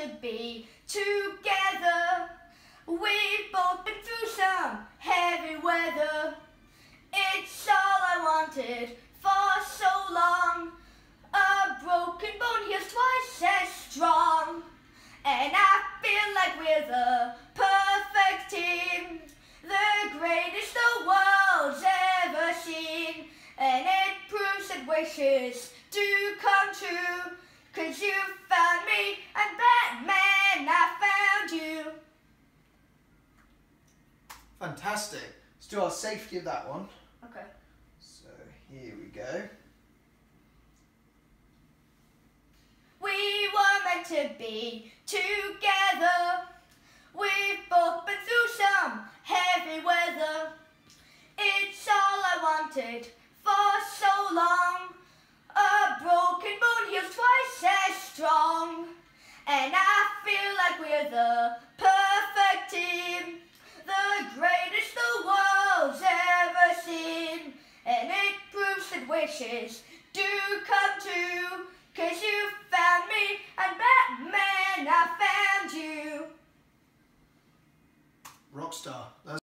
to be together. We've both been through some heavy weather. It's all I wanted for so long. A broken bone heals twice as strong. And I feel like we're the perfect team, the greatest the world's ever seen. And it proves that wishes do come true, 'cause you found me and Batman, I found you. Fantastic. Let's do our safety of that one. Okay. So here we go. We were meant to be together. We've both been through some heavy weather. It's all I wanted for so long. A broken bone heals twice as strong. And I feel like we're the perfect team, the greatest the world's ever seen. And it proves that wishes do come true, 'cause you found me and Batman, I found you. Rockstar.